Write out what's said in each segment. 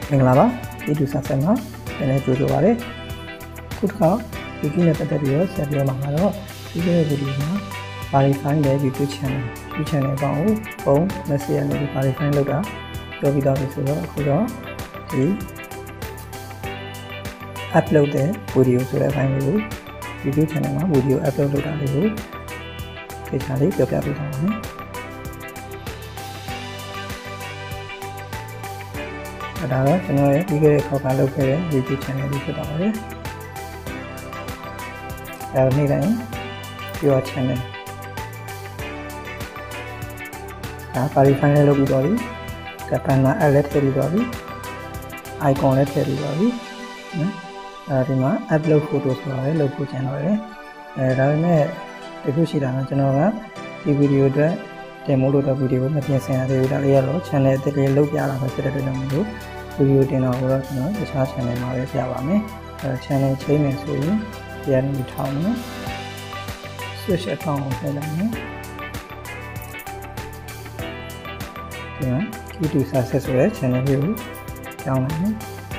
Mengelaba itu sasana dan itu juara kutka itu ni pada dia saya mahalau itu video na verify dari YouTube channel bang masih ada verify loga जो भी दावे सुनो खुदा जी upload है video सुरा file को YouTube channel में वीडियो अपलोड होता है वो के सारे प्यार होता है अदारा चैनल है ये खबर लोग है यूट्यूब चैनल भी होता है और नहीं रहे योर चैनल आप वेरीफाई लोग भी दौड़ी Karena alert dari baru, icon alert dari baru, terima upload foto soalnya logo channel ya, lalu itu sih dah channel kan, di video dah demo dulu video macam saya ada udah lihat lo channel itu dia logo ya lah pasti ada dalam itu video demo orang channel bisa channel mana siapa me, channel change mesej dia ni tahu me, switch account dalamnya, ya. YouTube success हुआ है चैनल भी वो क्या होना है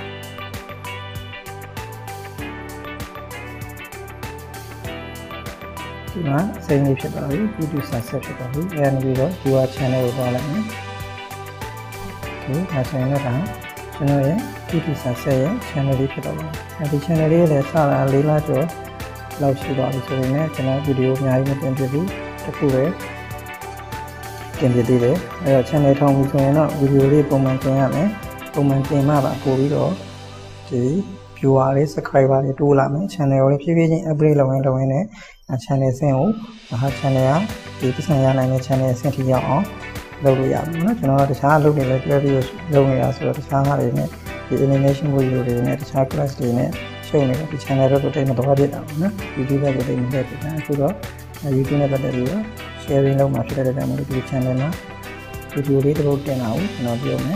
तो ना सही नहीं पता है YouTube success पता है यार नहीं तो हुआ चैनल वाला है तो ना चैनल रहा चैनल है YouTube success है चैनल भी पता है अभी चैनल ये ले सारा लीला जो लाउची वाली सोई में चैनल वीडियो में आई में टेंपरेरी तो पूरेတင်ပြသေးတယ်အဲ့တော့ channel ထောင်ပြီးဆိုရင်တော့ video လေးပုံမှန်တင်ရမယ်ပုံမှန်တင်မှပါပို့ပြီးတော့ဒီ viewer လေး subscriber တွေတိုးလာမယ် channel ကိုလည်းဖြည်းဖြည်းချင်း upgrade လုပ်ရင်နဲ့ channel ဆင့်ကိုဟာ channel ကဒီပတ်စံရနိုင်တဲ့ channel ဆင့်ထိရောက်အောင်လုပ်လို့ရပါမယ်เนาะကျွန်တော်တို့တခြားလုပ်နေလဲ video လုပ်နေတာဆိုတော့တခြားဟာတွေနဲ့ဒီ animation video တွေနဲ့တခြား class တွေနဲ့ရှုပ်နေတဲ့ဒီ channel ဘက်ကိုတိတ်မတော်ဖြစ်တာပေါ့နော် YouTube ဘက်ကိုတိတ်မထည့်ဖြစ်တာအခုတော့ YouTube နဲ့ပတ်သက်ပြီးတော့sharing လုပ်မှာဖြစ်တဲ့အတွက်ဒီ channel မှာ video လေးတစ်ပုဒ်တင်တာကိုကျွန်တော်ပြောမယ်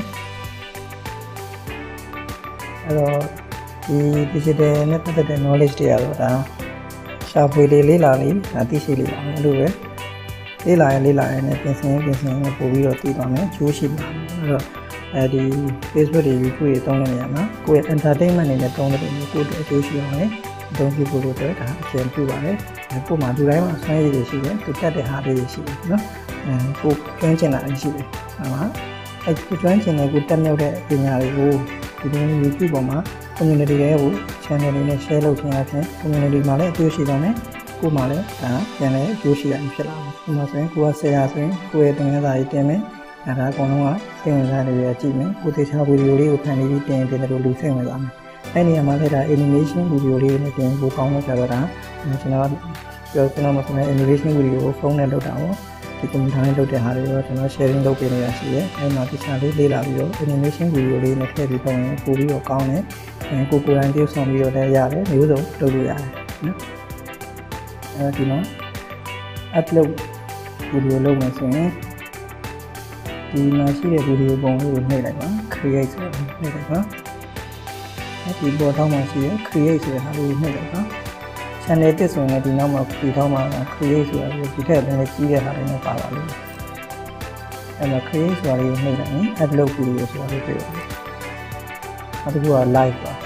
အဲ့တော့ဒီ digital နဲ့ပတ်သက်တဲ့ knowledge တွေကတော့ဒါရှာဖွေလေးလာလေးသိရှိလေးပါမယ်လို့ပဲလေးလာရင်နဲ့ပြင်ဆင်နဲ့ပို့ပြီးတော့တည်သွားမယ်ကျိုးရှိပါမယ်အဲ့တော့ဒီ Facebook တွေ YouTube တွေတုံးတဲ့နေရာမှာကိုယ့်ရဲ့ entertainment တွေနဲ့တုံးတဲ့ပုံကိုယ့်အတွက်အကျိုးရှိအောင်လေအသုံးပြုဖို့လို့တော့ဒါအကျဉ်းပြုပါတယ်ကို့မှာဒီတိုင်းမှာဆွမ်းရည်တွေရှိတယ်သူတက်တဲ့ဟာတွေရှိတယ်နော်ကိုကျွမ်းကျင်တာရှိတယ်ဟုတ်ပါအဲ့ကိုကျွမ်းကျင်တဲ့ကိုတက်မြောက်တဲ့ပညာတွေကိုဒီလိုမျိုး YouTube ပေါ်မှာ community တွေကို channel တွေနဲ့ share လုပ်ခြင်းအပြင် community မှာလည်းအကျိုးရှိသွားမယ်ကို့မှာလည်းဒါပြန်လည်းအကျိုးရှိရဖြစ်လာမယ်ဒီမှာဆိုရင်ကိုကဆရာဆိုရင်ကိုယ့်ရဲ့သင်ခန်းစာတွေတင်မယ်ဒါအကုန်လုံးကစိတ်ဝင်စားတယ်ရကြည့်မယ်ကိုတေချာဗီဒီယိုလေးကိုဖန်တီးပြီးတင်တယ်လို့လူစိတ်ဝင်စားမယ်အဲ့ဒီနေရာမှာလည်းဒါ animation video လေးနဲ့တင်ပို့ကောင်းလို့ကြတော့ဒါကျွန်တော်ပြောကျွန်တော်မဆိုတဲ့ animation video ကိုဖုန်းနဲ့လုပ်တာပေါ့ဒီကွန်ပျူတာနဲ့လုပ်တဲ့ဟာတွေတော့ကျွန်တော် sharing လုပ်ပေးနေတာရှိတယ်အဲ့မှာတခြားလေးလေ့လာပြီးတော့ animation video လေးနဲ့ထည့်ပြီးတော့ပို့ပြီးတော့ကောင်းတယ်ကိုယ်တိုင်တည်ဆောင်ပြီးတော့လည်းရတယ်မျိုးစုံလုပ်လို့ရတယ်နော်အဲဒီမှာ upload video လုပ်မယ်ဆိုရင်ဒီမှာရှိတဲ့ video ပုံလေးကိုနှိပ်လိုက်ပါ create ဆိုပြီးနှိပ်လိုက်ပါဒီပေါ်ထောင်းမှာရှိရ create ဆိုတဲ့ဟာလေးနှိပ်လိုက်ပါ channel တက်ဆိုရင်ဒီနောက်မှာဒီထောင်းမှာ create ဆိုတာဒီထက်လည်းကြီးတဲ့ဟာတွေနဲ့ပါပါလိမ့်မယ်အဲ့မှာ create ဆိုတာလေးနှိပ်လိုက်ရင် upload video ဆိုတာလေးတွေ့ပါတယ်နောက်တစ်ခုက live ပါ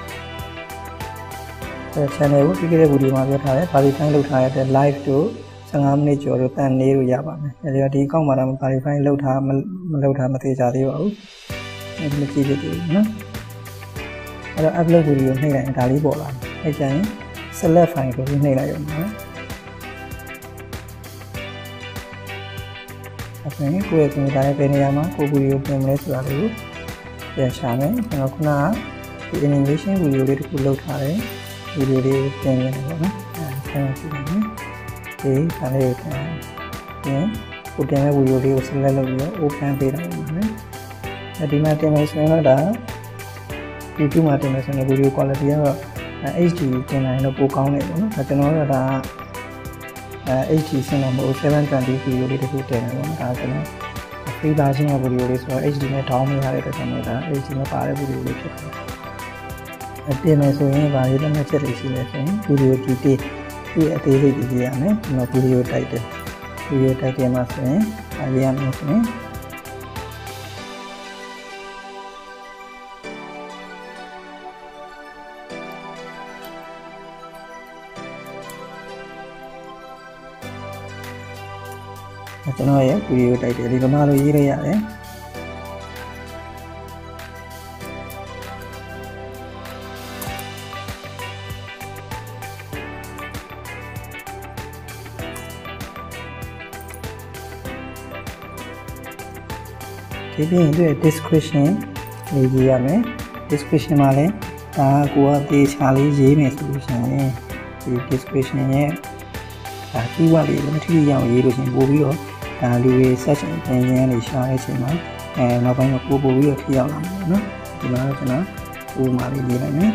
အဲ့ channel ကိုပြီးခဲ့တဲ့ video မှာပြောထားတယ် verify လုပ်ထားတဲ့ live တို့15မိနစ်ကျော်လို့တန်နေလို့ရပါမယ်အဲဒီတော့ဒီအကောင့်မှာတော့ verify လုပ်ထားမလုပ်ထားမသေးကြသေးပါဘူးအဲဒီလိုကြည့်ဖြစ်တယ်နော်အဲ့တော့ upload video နှိပ်လိုက်ရင်ဒါလေးပေါ်လာတယ်အဲ့ကျရင် select file ကိုနှိပ်လိုက်ရအောင်နော်အခုကိုယ့်ရဲ့ကွန်ပျူတာရဲ့ဘယ်နေရာမှာကို video ပြင်မလဲဆိုတာလေးကိုပြန်ရှာမယ်ကျွန်တော်ခုနကဒီ animation video လေးတစ်ခုလုပ်ထားတယ် video လေးကိုပြင်နေတယ်ပေါ့နော်အဲဆက်ကြည့်ပါမယ်ဒီဒါလေးကိုပြန်ကိုတင်တဲ့ video လေးကို select လုပ်ပြီးတော့ open ပေးလိုက်ပါမယ်ဒီမှာတင်မယ်ဆိုရင်တော့ဒါ YouTube မှာတင်မယ်ဆိုရင် video quality ကတော့ HD တင်နိုင်တော့ပိုကောင်းတယ်ပေါ့နော်ကျွန်တော်တို့ကဒါ HD ဆင်းတော့မဟုတ် 720 video လေးတစ်ခုတင်တယ်ပေါ့နော်ဒါကျွန်တော် free version ရဲ့ video လေးဆိုတော့ HD နဲ့ down မရတဲ့အတွက်ကျွန်တော်ဒါ HD နဲ့ပါတဲ့ video လေးဖြစ်တယ်တင်မယ်ဆိုရင်ဗာရေးတဲ့ချက်တွေရှိလဲဆိုရင် video detail ဒီအသေးစိတ်ကြည့်ရမယ်ကျွန်တော် video title မှာဆိုရင်ရေးရမယ်ဆိုရင်ကျွန်တော်ရဲ့ဗီဒီယိုတိုက်တယ်ဒီလိုမှလို့ရေးလိုက်ရတယ်ဒီပြင်အတွက် description ရေးရမယ် description မှာလည်းဒါကကိုကတေချာလေးရေးမယ်ဆိုလို့ရှိရင်ဒီ description ရဲ့ဒါ keyword လေးမထီရအောင်ရေးလို့ရှိရင်ပို့ပြီးတော့ဒါလူတွေ search engine ကနေရှာတဲ့အချိန်မှာနောက်ပိုင်းတော့ပို့ပြီးတော့ထိရောက်လာမှာနော်ဒီမှာတော့ကျွန်တော်ဥပမာလေးရေးလိုက်မယ်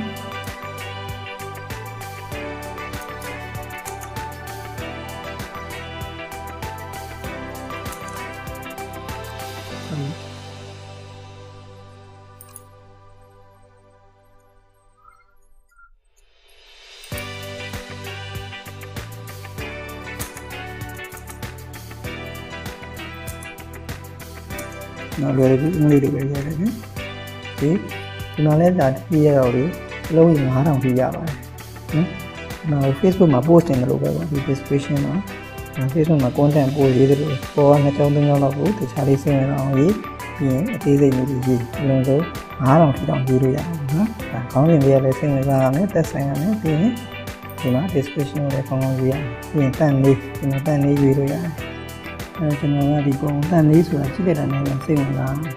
နော်လွယ်ကူအင်္ဂလိပ်တွေပဲရတယ်နော်ဒီမှာလည်းဒါပြည့်ရတော့လေအလုံးကြီး9000ပြည့်ရပါတယ်နော် Facebook မှာ post တင်တယ်လို့ပဲပေါ့ဒီ description မှာ Facebook မှာ content post ရေးတယ်လို့ပေါ်2ကြောင်း3ကြောင်းလောက်ကိုတခြားလေးစဉ်းစားအောင်ရေးပြီးရင်အသေးစိတ်မျိုးရေးအလုံးစုံ9000ထိတောင်ရေးလို့ရတယ်နော်ဒါခေါင်းစဉ်လေးလည်းစဉ်းစားရမယ်သက်ဆိုင်ရမယ်ပြီးရင်ဒီမှာ description ကိုလည်းကောင်းကောင်းရေးရမယ်ပြီးရင်တန်လေးဒီမှာတန်လေးရေးလို့ရတယ်ကျွန်တော်ကဒီပုံတန်လေးဆိုတာရှိတဲ့တန်းနဲ့စိတ်ဝင်စားနော်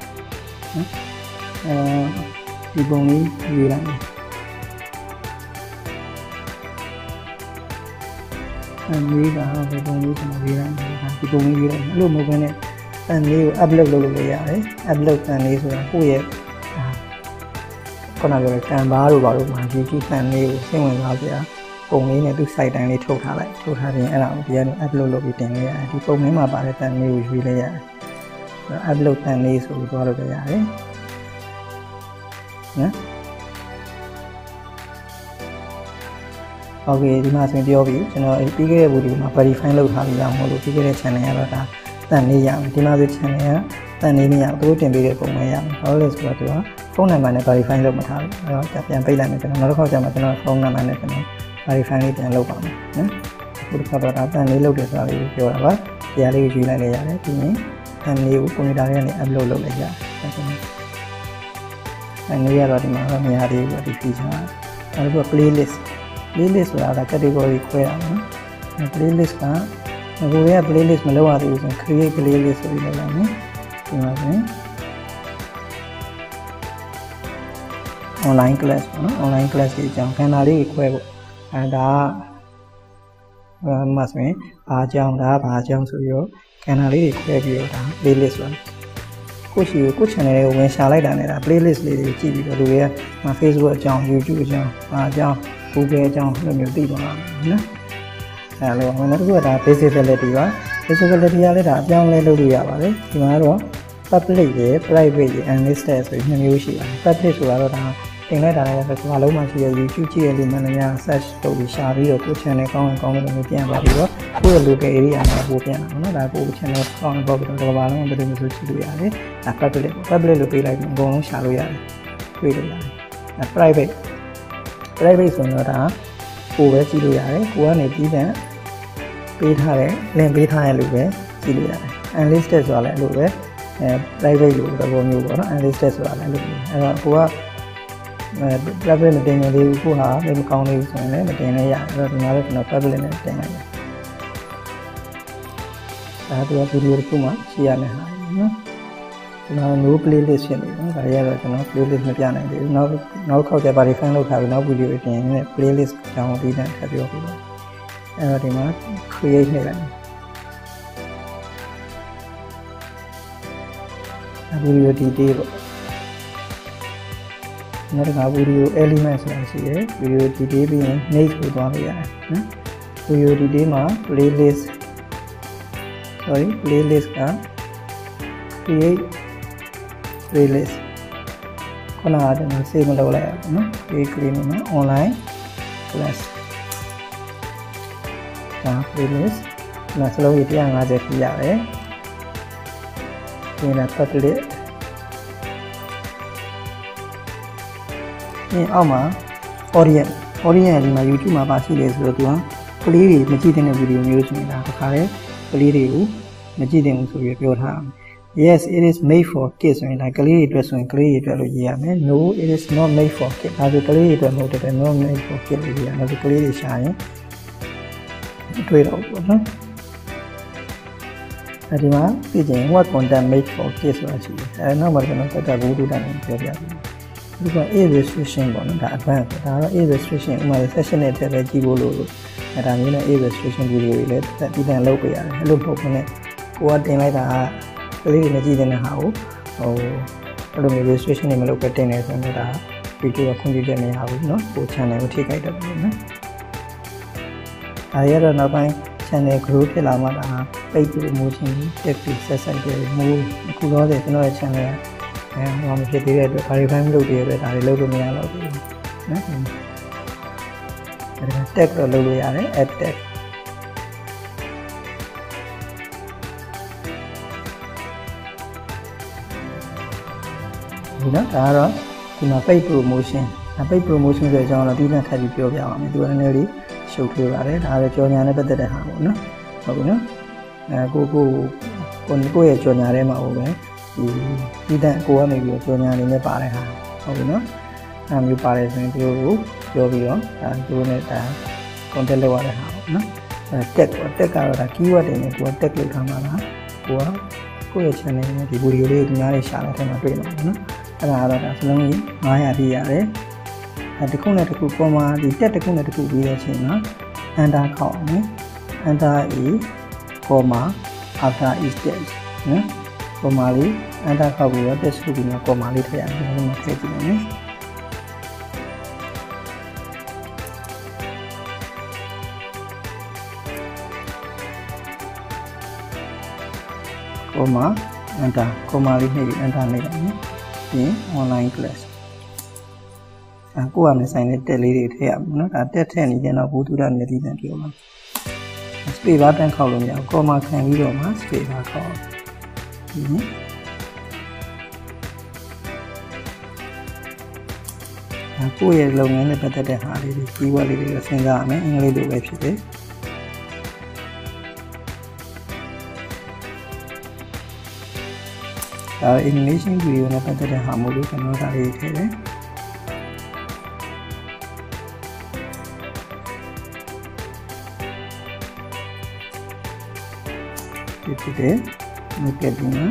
ဒီပုံလေးရေးလိုက်ရေးတာဒီပုံလေးကျွန်တော်ရေးလိုက်ဒီပုံလေးရေးလိုက်အဲ့လိုမဟုတ်ဘဲနဲ့တန်လေးကို upload လုပ်လို့ရတယ် upload တန်လေးဆိုတာကိုယ့်ရဲ့ခုနပြောတဲ့ကန်ဘာတို့ဘာလို့မှာ YouTube တန်လေးကိုစိတ်ဝင်စားစရာပုံလေးနဲ့သူ site တိုင်းလေးထုတ်ထားလိုက်ထုတ်ထားရင်အဲ့ဒါကိုဒီကနေ upload လုပ်ပြီးတင်လိုက်ရတယ်ဒီပုံလေးမှာပါတဲ့တန်လေးကိုရွေးလိုက်ရတယ် upload တန်လေးဆိုပြီးသွားလို့ရတယ်နော်ဟုတ်ကဲ့ဒီမှာဆိုရင်ပြောပြီးကျွန်တော်ပြီးခဲ့တဲ့ဗီဒီယိုမှာ verify လုပ်ထားပြီးရအောင်လို့ပြီးခဲ့တဲ့ channel ကတော့ဒါတန်လေးရမယ်ဒီမှာဆို channel ကတန်လေးမရဘူးသူတို့တင်ပေးတဲ့ပုံပဲရမယ်ဘာလို့လဲဆိုတော့သူကဖုန်းနံပါတ်နဲ့ verify လုပ်မထားဘူးအဲ့တော့ပြန်ပိတ်လိုက်မယ်ကျွန်တော်နောက်တစ်ခါကျမှကျွန်တော်ဖုန်းနံပါတ်နဲ့ကျွန်တော် verify လေးပြန်လုပ်ပါမယ်နော်အခုတစ်ခါတော့ဒါတန်လေးလုပ်တယ်ဆိုတာလေးကိုပြောတာပါဒီအားလေးကိုယူလိုက်လိုက်ရတယ်ပြီးရင်တန်လေးကိုကွန်ပျူတာထဲကနေ upload လုပ်လိုက်ရတယ်အဲ့ဒီကတော့ဒီမှာတော့နေရာလေးကိုဒီ feature အဲ့ဒါက playlist ဆိုတာက category ခွဲရအောင်နော် playlist ကကိုယ်ရဲ့ playlist မလုပ်ရသေးဘူးဆိုရင် create playlist ဆိုပြီးလုပ်လိုက်မယ်ဒီမှာဆိုရင် online class ပေါ့နော် online class ကြီးအကြောင်းခန္ဓာလေးကိုခွဲဖို့အဲဒါမှဆိုရင်ဘာအကြောင်းဒါဘာအကြောင်းဆိုပြီးတော့ခန္ဓာလေးတွေခွဲပြီးတော့ဒါ playlist ဆိုတာကိုရှိကို channel လေးကိုဝင်ရှာလိုက်တာနဲ့ဒါ playlist လေးတွေကြည့်ပြီးတော့လူတွေက Facebook အကြောင်း YouTube အကြောင်းဘာအကြောင်း Google အကြောင်းလိုမျိုးသိသွားမှာနော်အဲလိုပါနောက်တစ်ခုကဒါ visibility ပါ visibility ကလည်းဒါအပြောင်းလဲလုပ်လို့ရပါတယ်ဒီမှာတော့ public ရယ် private ရယ် unlisted ဆိုပြီးနှစ်မျိုးရှိပါတယ် public ဆိုတာတော့ဒါတင်လိုက်တာလည်းဆိုတော့လုံးမှရှိတဲ့ YouTube ကြည့်ရလို့မှလည်းများ search လုပ်ပြီးရှာပြီးတော့ကို channel ကောင်းရင်ကောင်းတယ်လို့ပြန်ပါပြီးတော့ကိုယ့်ရဲ့ local area မှာပို့ပြန်တာနော်ဒါကို channel ကောင်းတော့ပြီးတော့တစ်ပါးလုံးဘယ်လိုမျိုးဆိုကြည့်လို့ရတယ်ဒါ public လို့ပေးလိုက်ပြီးအကုန်လုံးရှာလို့ရတယ်တွေ့လို့ရတယ်ဒါ private ဆိုတော့ဒါကိုပဲကြည့်လို့ရတယ်ကိုကနေပြီးတဲ့ပေးထားတဲ့ link ပေးထားတဲ့လူပဲကြည့်လို့ရတယ် unlisted ဆိုတာလည်းအဲ့လိုပဲ private လို့သဘောမျိုးပေါ့နော် unlisted ဆိုတာလည်းအဲ့လိုမျိုးအဲ့တော့ကိုကprivate မတင်နေသေးဘူးကိုဟာလည်းမကောင်းသေးဘူးဆိုရင်လည်းမတင်လည်းရတယ်အဲ့တော့ဒီမှာလည်းကျွန်တော် private နဲ့တင်လိုက်တယ်ဒါကဗီဒီယိုတစ်ခုမှရှင်းရမယ်ဟာနော်ကျွန်တော် no playlist ဖြစ်နေတယ်ဒါရတော့ကျွန်တော် playlist မပြနိုင်သေးဘူးနောက်ခေါက်ကျ verify လုပ်ထားပြီးနောက်ဗီဒီယိုပြင်နေ playlist ကြောင်းပြီးတဲ့ထပ်ပြောပြပါအဲ့တော့ဒီမှာ create နေလိုက်ဗီဒီယို detail ပေါ့နောက်တစ်ခါဗီဒီယို element ဆိုတာရှိတယ်ဗီဒီယို detail ပြီးရင် next ကိုသွားလို့ရတယ်နော်ဗီဒီယို detail မှာ playlist က create playlist ခုနကကျွန်တော် save မလုပ်လိုက်ရဘူးနော် create မှာ online class ဒါ playlist ဒါစလုံးကြီး150ပြရတယ်ဒီမှာ public အောက်မှာ audience ဒီမှာ YouTube မှာပါရှိတယ်ဆိုတော့သူကကလေးတွေမကြည့်တဲ့ဗီဒီယိုမျိုးဆိုရင်ဒါတစ်ခါလေကလေးတွေကိုမကြည့်တင်ဘူးဆိုပြီးပြောထားတယ် Yes it is made for kids ဆိုရင်ဒါကလေးတွေအတွက်ဆိုရင်ကလေးတွေအတွက်လို့ရေးရမယ် No it is not made for kids ဒါဆိုကလေးတွေအတွက်မဟုတ်တယ် not made for kids လို့ရေးရမယ်ဒါဆိုကလေးတွေရှာရင်တွေ့တော့ပေါ့နော်အဲဒီမှာပြင်ရင် what content made for kids ဆိုတာရှိတယ်အဲနောက်မှာကျွန်တော်တက်တာဘူးတူတာနဲ့ပြောပြပေးဒီက age restriction ပေါ့နော်ဒါ advanced ဒါတော့ age restriction ဥပမာ session နဲ့ထည့်ပဲကြည့်ဖို့လို့အဲဒါမျိုးနဲ့ age restriction video တွေလည်းဒီတန်လုပ်ပေးရတယ်အဲ့လိုပုံနဲ့ကိုကတင်လိုက်တာကလေးတွေမကြည့်တဲ့ဟာကိုအဲ့လိုမျိုး restriction တွေမလုပ်ပဲတင်နေဆိုတော့ဒါ video ကခွင့်ပြုချက်မရဘူးเนาะကို channel ကိုထိခိုက်တယ်ပေါ့နော်ဒါရတော့နောက်ပိုင်း channel grow ဖြစ်လာမှဒါပိတ်ပြီးမိုးချင်းတက်ပြီးဆက်ဆိုင်တယ်မိုးအခုတော့ကျွန်တော်ရဲ့ channel ဟိုမဖြစ်သေးတဲ့အတွက် verify မလုပ်သေးတဲ့အတွက်ဒါတွေလုပ်လို့မရတော့ဘူးနော်ဒါ tag တော့လုပ်လို့ရတယ် add tag ဒီနော်ဒါကတော့ဒီမှာ paid promotion paid promotion ဆိုတဲ့အကြောင်းတော့ဒီနေ့ထပ်ပြီးပြောပြပါမယ်ဒီကနေ့လေးရှုပ်ထွေးပါတယ်ဒါလည်းကြော်ညာနဲ့ပတ်သက်တဲ့ဟာပေါ့နော်ဟုတ်ပြီနော်ကိုရဲ့ကြော်ညာထဲမှာဟုတ်ပဲဒီတန်ကိုကနေပြီးကြော်ညာနေနဲ့ပါတဲ့ဟာဟုတ်ပြီနော်အဲမျိုးပါတယ်ဆိုရင်ဒီလိုကိုပြောပြီးတော့ဒါသူတို့နဲ့ဒါ contact လုပ်ရတဲ့ဟာပေါ့နော်အဲ tag ပေါ့ tag ကတော့ဒါ keyword တွေနဲ့ကိုက tag လုပ်ထားမှာလားကိုရဲ့ channel နဲ့ဒီ video လေးကိုဒီများလေးရှာတဲ့ထဲမှာတွေ့မှာပေါ့နော်အဲ့ဒါကတော့ဒါစလုံးကြီး900ထိရတယ်အဲတစ်ခုနဲ့တစ်ခု comma ဒီ tag တစ်ခုနဲ့တစ်ခုပြီးတဲ့အချိန်မှာ enter ခေါက်အောင်နော် enter a comma after each text နော် comma လေး enter ခေါက်ပြီးတော့ text ကိုပြီးတော့ comma လေးထည့်ရတယ်ဒီလိုထည့်ကြည့်မယ်နော်comma enter comma လေးနှိပ်ပြီး enter နှိပ်လိုက်နော်ပြီး online class ကိုကလည်းဆိုင်တဲ့တက်လေးတွေထည့်ရမှာနော်ဒါတက်ထည့်နေရင်တော့ဘူးတူတာမျက်စိတန်ပြောမှာ space bar တန်းခေါက်လို့မရဘူး comma ခံပြီးတော့မှ space bar ခေါက်ကိုယ့်ရဲ့လုပ်ငန်းနဲ့ပတ်သက်တဲ့ဟာလေးတွေ keyword လေးတွေစဉ်းစားရမယ်အင်္ဂလိပ်လိုပဲဖြစ်တယ်ဒါ animation video နဲ့ပတ်သက်တဲ့ဟာမို့လို့ကျွန်တော်ဒါလေးထည့်တယ်ဒီဖြစ်တယ်မြတ်ပြီးမှ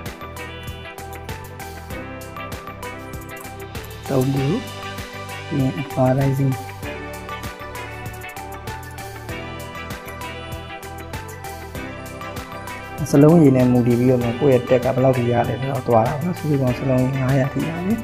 တောင်းဘူးဒီ advertisingစလုံးရည်နဲ့မူတည်ပြီးတော့ကိုယ့်ရဲ့တက်ကဘယ်လောက်ထိရတယ်ဆိုတော့သွားတာပေါ့နော်စုစုပေါင်းစလုံး900ထိရတယ်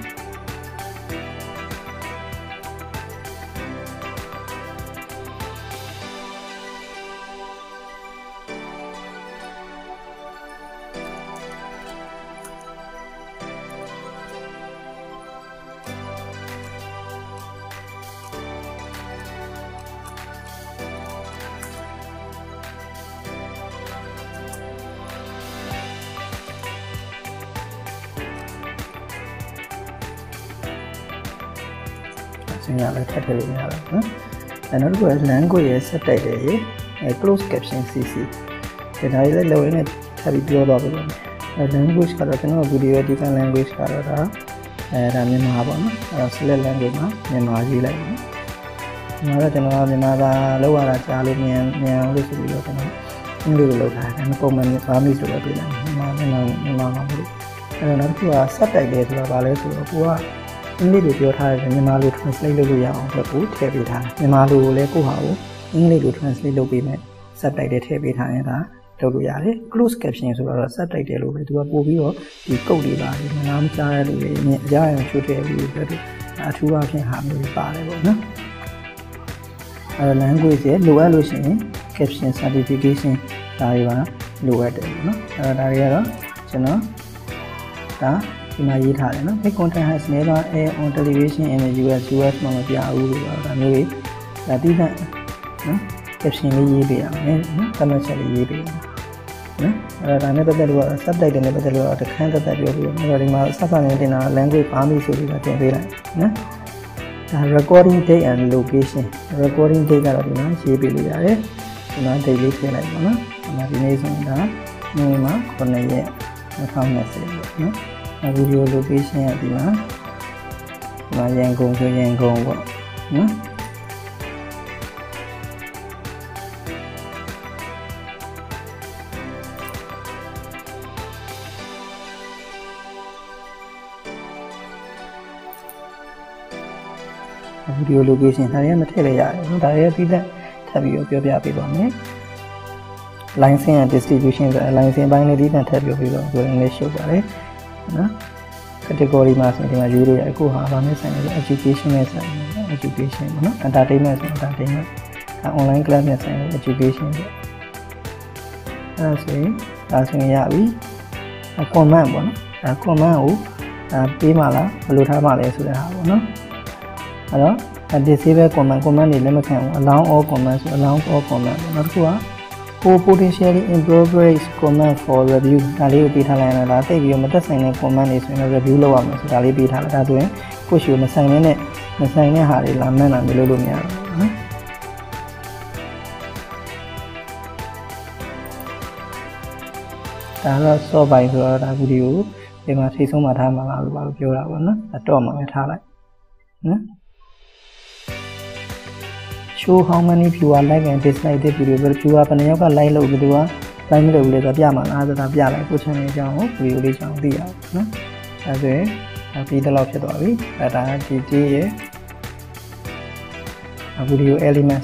ဆင်းရလဲထပ်ထည့်လို့မရတော့ဘူး။နောက်တစ်ခုက language ရဲ့ set တိုက်တယ်ရေ closed caption CC ဒါတွေလည်းလိုရင်းနဲ့ထပ်ပြီးပြောတော့ပြီ။ language ကတော့ကျွန်တော် video ရဲ့ default language ကတော့ဒါမြန်မာပေါ့နော်။အဲ select language မှာမြန်မာရေးလိုက်နော်။ဒီမှာတော့ကျွန်တော်မြန်မာသာလောက်ရတာကြားလို့မြန်အောင်လို့ဆိုပြီးတော့ကျွန်တော်အင်္ဂလိပ်လိုလုပ်ထားတယ်။ပုံမှန်ဘာမှမဆိုတော့ပြလိုက်မြန်မာမှာမဟုတ်ဘူး။အဲတော့နောက်တစ်ခုက set တိုက်တယ်ဆိုတော့ဗာလဲဆိုတော့ကိုကအင်္ဂလိပ်လိုပြောထားတယ်မြန်မာလို translate လုပ်လို့ရအောင်အတွက်ကိုထည့်ပေးထားတယ်မြန်မာလိုကိုလည်းကိုဟာကိုအင်္ဂလိပ်လို translate လုပ်ပေးမယ် subtitle ထည့်ပေးထားရင်ဒါလုပ်လို့ရတယ် closed caption ဆိုတော့ subtitle လို့ပဲသူကပို့ပြီးတော့ဒီကုတ်တွေပါတယ်မနာမကြားရလို့လည်းအကြမ်းချိုးထည့်ပြီးတော့အထူးအဖြစ်ဟာမျိုးပါတယ်ပေါ့နော်အဲ language ရဲ့လိုအပ်လို့ရှိရင် caption certification ဒါတွေပါလိုအပ်တယ်ပေါ့နော်အဲဒါတွေကတော့ကျွန်တော်ဒါဒီမှာရေးထားတယ်နော် This content has never aired on television in the US မှာမပြဘူးလို့ပြောတာမျိုးကြီးဒါတိကျနော် caption လေးရေးပေးရမယ်နော် comment ချက်လေးရေးပေးရမယ်နော်အဲဒါနဲ့ပတ်သက်လို့ subtitle နဲ့ပတ်သက်လို့တခန်းသက်သက်ပြောပြီးတော့ဒီမှာစနေတင်တာ language ဘာမှဆိုပြီးတော့တင်ပေးလိုက်နော်ဒါ recording date and location recording date ကတော့ဒီမှာရေးပေးလို့ရတယ်ဒီမှာ date လေးထည့်လိုက်ပါနော်ဒီမှာဒီနေ့ဆိုရင်ဒါနေမှာ9ရက်2020ပေါ့နော်ဗီဒီယို location ကဒီမှာရန်ကုန်ဆိုရန်ကုန်ပေါ့နော်ဗီဒီယို location ဒါတွေကမထည့်လိုက်ရတယ်နော်ဒါတွေကပြီးသက်ထပ်ပြီးပြောပြပေးပါမယ် license and distribution ဆို license ဘိုင်းလေးဒီတန်ထပ်ပြောပြီးတော့ကိုယ်အင်္ဂလိပ်ရှုပ်ပါတယ်နော် category မှာဆိုဒီမှာရေးလို့ရအခုဟာဗာနဲ့ဆိုင်တယ် education နဲ့ဆိုင်တယ် education ပေါ့နော် entertainment ဆို entertainment online class နဲ့ဆိုင်တယ် education ပေါ့အဲ့ဒါဆိုရင်ရပြီ comment ပေါ့နော်comment ကိုပေးမှလားဘယ်လိုထားမှလဲဆိုတဲ့ဟာပေါ့နော်အဲ့တော့ disable comment တွေလည်းမခံဘူး allow all comment ဆို allow all comment နောက်တစ်ခုကpotentially inappropriate comment for review ဒါလေးကိုပေးထားလိုက်ရတာတိတ်ပြီးတော့မသက်ဆိုင်တဲ့ comment တွေဆိုရင် review လုပ်ရမယ်ဆိုဒါလေးပေးထားလိုက်ဒါဆိုရင်ကိုယ့်ရှိကိုမဆိုင်တဲ့ဟာတွေလာမှန်းတာမျိုးလုပ်လို့မရဘူးနော်ဒါတော့ soft ပိုင်းဆိုတော့ဒါဗီဒီယိုဒီမှာထိဆုံးမှထားမှာလားလို့ပြောတာပေါ့နော်တော့မှပဲထားလိုက်နော် show how many viewer like and dislike the video ဘယ် viewer ဘယ်နှယောက်က like လုပ်ဘယ်သူက like မလုပ်ဘူးလဲဆိုပြမှာလားဆိုတာပြလိုက်ကို channel အကြောင်းကို video လေးကြောင်းသိရအောင်နော်အဲဆိုရင်ဒီတော့ဖြစ်သွားပြီအဲဒါဒီရဲ့ video elements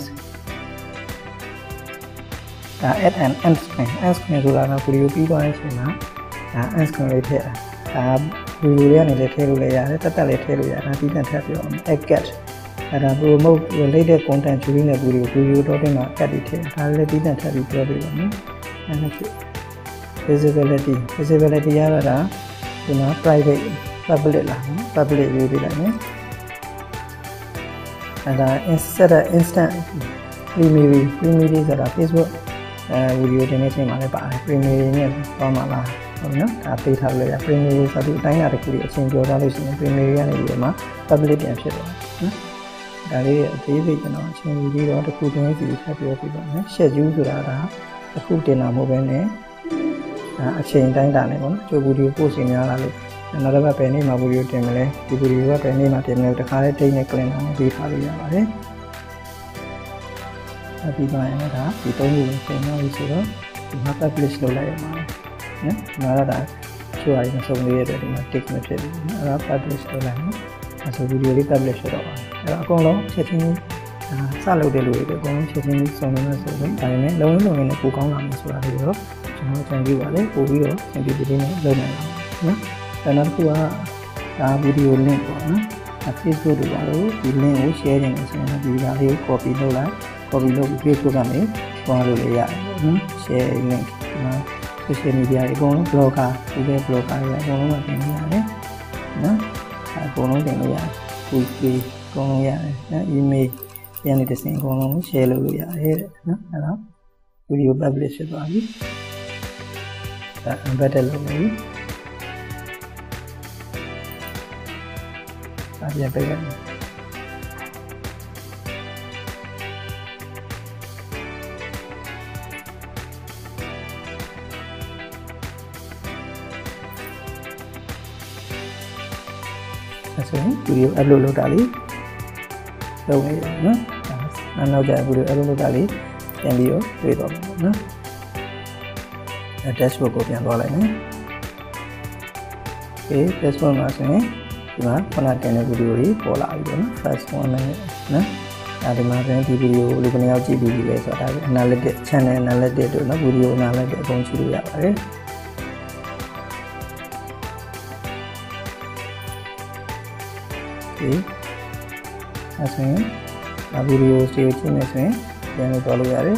ဒါ add an end screen ဆိုတာက video ပြီးသွားတဲ့အချိန်မှာဒါ end screen လေးထည့်တာဒါ video လေးကနေလည်းထည့်လို့လည်းရတယ်တက်လေးထည့်လို့ရတယ်ဒါပြီးပြန်ထည့်ပြအောင် add get အဲ့ဒါ promote related content ကျွေးနေဘူးတွေကို video တော့တင်မှာကတ်ပြီးထည့်ဒါလည်းပြီးပြန်ထပ်ပြီးပြောပြပါမယ်အဲ့ဒါ visibility ရတာဒီမှာ private public လား public ရေးပြလိုက်မယ်အဲ့ဒါ instant primary ဆိုတာ Facebook video တင်နေချိန်မှာလည်းပါတယ် primary နဲ့ပေါင်းမှာလားဟုတ်နော်ဒါပေးထားလို့ရ primary ဆိုတော့ဒီအတိုင်းအတာတစ်ခုတွေအချိန်ကျော်သွားလို့ရှိရင် primary ကနေပြီးတော့မှ public ပြန်ဖြစ်သွားနော်ဒါလေးအသေးစိတ်ကျွန်တော်အချိန်ယူပြီးတော့တစ်ခုချင်းစီထပ်ပြောပြပါမယ် schedule ဆိုတာကတစ်ခုတင်တာမဟုတ်ဘဲနဲ့အချိန်တိုင်းတာနဲ့ပေါ့နော်ကြိုဗီဒီယိုပို့စီများလာလို့နောက်တစ်ပတ်ပဲနေ့မှာဗီဒီယိုတင်မလဲဒီဗီဒီယိုကပဲနေ့မှာတင်မလဲတခါလေးတိတ်နဲ့ calendar နဲ့ပေးထားလို့ရပါတယ်ပြီးပါရင်ဒါဒီ3ခုကိုချိန်သွားပြီဆိုတော့ဒီမှာ publish လုပ်လိုက်ရမှာနော်ဒါချိုးရည်မဆုံးသေးတဲ့အတွက်ဒီမှာ tick မဖြစ်ဘူးနော်အဲ့ဒါ publish လုပ်လိုက်မယ်အဲဆိုဗီဒီယိုလေး publish လုပ်တော့ပါတယ်အဲ့တော့အကုန်လုံးချက်ချင်းစလုပ်တဲ့လူတွေအကုန်လုံးချက်ချင်းစုံနေလို့ဆိုတော့ဒါပေမဲ့လုံးဝနဲ့ပိုကောင်းလာမှာဆိုတာတွေတော့ကျွန်တော်ကြံကြည့်ပါလေပို့ပြီးတော့သင်ပြပေးနေလုပ်နိုင်အောင်နော်နောက်တစ်ခုကဒါဗီဒီယို link ပေါ့နော် Facebook တို့ပါလို့ဒီ link ကို share နေတယ်ဆိုရင်ဒီဒါလေးကို copy လုပ်လိုက် copy လုပ်ပြီး Facebook ကနေသွားလို့လည်းရတယ်နော် share link နော် social media တွေအကုန်လုံး blogger ဒီပဲ blogger တွေအကုန်လုံးတင်နေရတယ်နော်အကုန်လုံးတင်လို့ရတယ် Wiki အကုန်လုံးရတယ်နော် email ပြန်နေတဲ့စင်အကုန်လုံး share လုပ်လို့ရတယ်တဲ့နော်အဲ့တော့ video publish ဖြစ်သွားပြီဒါ embedded လုပ်နေပြီဒါပြန်ပေးရတယ်ဆိုရင် video upload လုပ်တာလေးလုပ်နေတယ်နော်နောက်ကြ video upload လုပ်တာလေးပြန်ပြီးတော့တွေ့တော့မှာပေါ့နော်dashboard ကိုပြန်သွားလိုက်မယ် okay dashboard မှာဆိုရင်ဒီမှာခုနတင်တဲ့ video တွေပေါ်လာပြီပေါ့နော် first one နဲ့နော်ဒီမှာဆိုရင်ဒီ video ကိုလူကနေရောက်ကြည့်ပြီးပြီလဲဆိုတာဒါ analytic channel analytic တို့နော် video analytic အကုန်ကြည့်လို့ရပါတယ်အဲဆိုရင်ဗီဒီယိုတွေကိုကြည့်မယ်ဆိုရင်ပြန်လို့သွားလို့ရတယ်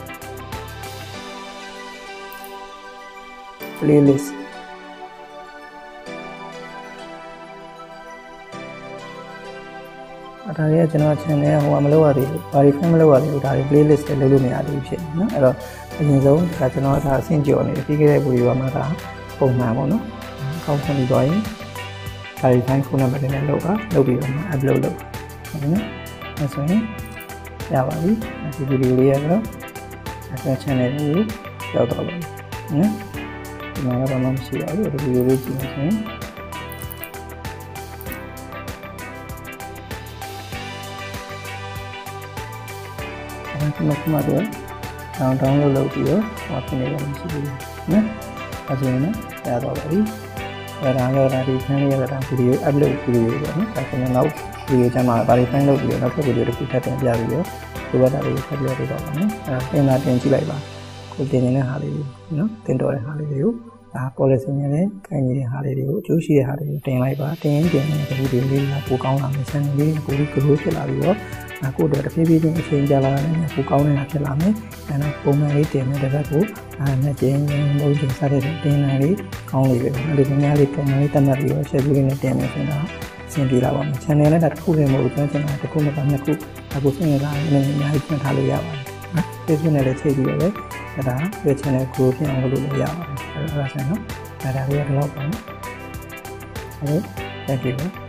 playlist ဒါတွေကကျွန်တော် channel ဟိုမလုပ်ရသေးဘူး verify မလုပ်ရသေးဘူးဒါတွေ playlist တွေလုပ်လို့မရသေးဘူးဖြစ်နော်အဲ့တော့အရင်ဆုံးဒါကျွန်တော်ဒါအဆင့်ကျော်နေတယ်ပြီးခဲ့တဲ့ဗီဒီယိုမှာဒါပုံမှန်ပေါ့နော်ကောင်းခွင့်ပြီးသွားရင် verify ဖုန်းနံပါတ်နဲ့လုပ်ပြီးတော့ upload လုပ်ဟုတ်နော်အဲဆိုရင်ရပါပြီဒီဗီဒီယိုလေးကတော့ channel ကိုရောက်တော့ပါပြီနော်ဒီမှာတော့မှမရှိပါဘူးဒီလိုလေးကြည့်နေဆိုရင်ခုမှတော့ download လုပ်ပြီးတော့ဟောဖြစ်နေတယ်မရှိဘူးနော်အဲဆိုရင်လည်းရတော့ပါပြီအဲဒါတော့ဒါဒီ channel ရဲ့ဗီဒီယို upload ဗီဒီယိုပေါ့နော်ဒါဆိုရင်နောက်ဗီဒီယိုကျမှဗာရီဖိုင်လုပ်ပြီးတော့နောက်ထပ်ဗီဒီယိုတစ်ခုထပ်တင်ပြပြီးတော့ဒီဘက်တာလေးဆက်ပြပေးတော့ပါမယ်အဲတင်လာတင်ကြည့်လိုက်ပါကိုတင်နေတဲ့ဟာလေးနော်တင်တော်တဲ့ဟာလေးတွေကိုဒါ policy နဲ့လည်းကိုင်နေတဲ့ဟာလေးတွေကိုအကျိုးရှိတဲ့ဟာတွေကိုတင်လိုက်ပါတင်ရင်တင်နေတဲ့ဗီဒီယိုလေးကပိုကောင်းလာမယ် channel လေးကိုပိုပြီး grow ဖြစ်လာပြီးတော့ကိုတော့တဖြည်းဖြည်းချင်းအချိန်ကြာလာတယ်ပိုကောင်းနေတာဖြစ်လာမယ်အဲတော့ပုံမှန်လေးတင်တဲ့တစ်ခါကိုနဲ့ကျင်းဘုံကျင်းစားတဲ့တင်လာလေးကောင်းလေးပဲအဲ့ဒီများလေးပုံမှန်လေးတက်မှတ်ပြီးတော့ share လေးနဲ့တင်မယ်ဆိုတော့အဆင်ပြေလာပါမယ် channel လည်းတစ်ခုတည်းမဟုတ်ဘူးကျွန်တော်တစ်ခုမှပါနှစ်ခုအခုစဉ်းစားနေအများကြီးပြန်ထားလို့ရပါတယ်နော် Facebook နဲ့လည်းချိန်ပြီးတော့ပဲဒါ web channel ကိုဖြစ်အောင်လုပ်လို့ရပါတယ်အဲ့ဒါဆိုရင်နော်ဒါလေးကတော့ပါနော်ဟုတ်ကဲ့ thank you